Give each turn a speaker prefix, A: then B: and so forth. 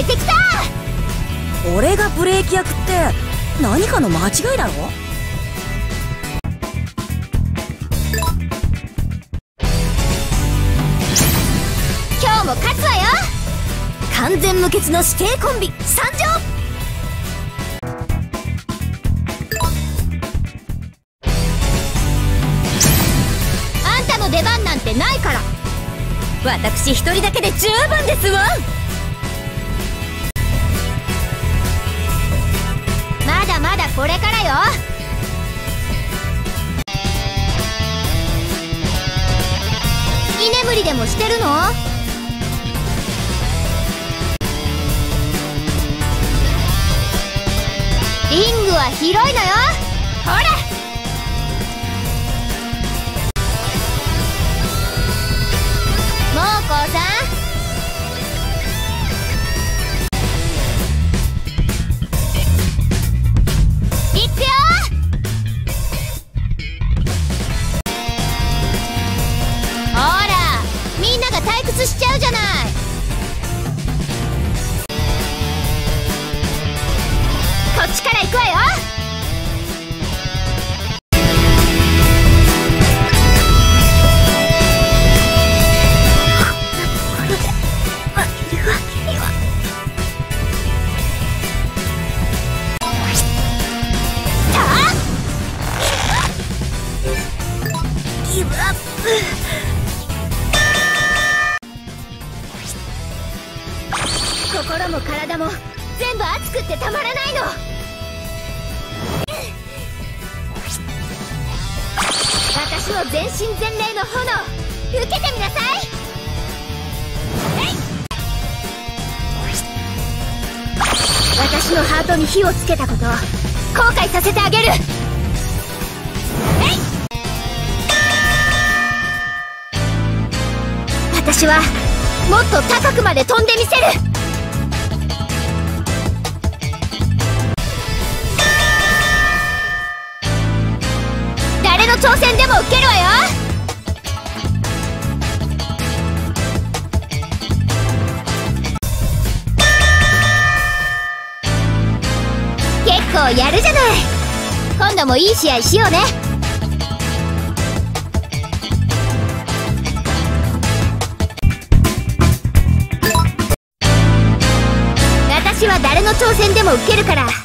A: えてきた。
B: 俺がブレーキ役って何かの間違いだろ。
A: 今日も勝つわよ。
B: 完全無欠の指定コンビ参上。
A: あんたの出番なんてないから。
B: 私一人だけで十分ですわ。
A: まだまだこれからよ。居眠りでもしてるの？リングは広いのよ。ほら、もうこうさん、いくよ。ほら、みんなが退屈しちゃうじゃない。こっちから行くわよ。
B: ギブアップ。
A: 心も体も全部熱くってたまらないの。私の全身全霊の炎受けてみなさい。私のハートに火をつけたことを後悔させてあげる。私はもっと高くまで飛んでみせる。誰の挑戦でも受けるわよ。結構やるじゃない。今度もいい試合しようね。私は誰の挑戦でも受けるから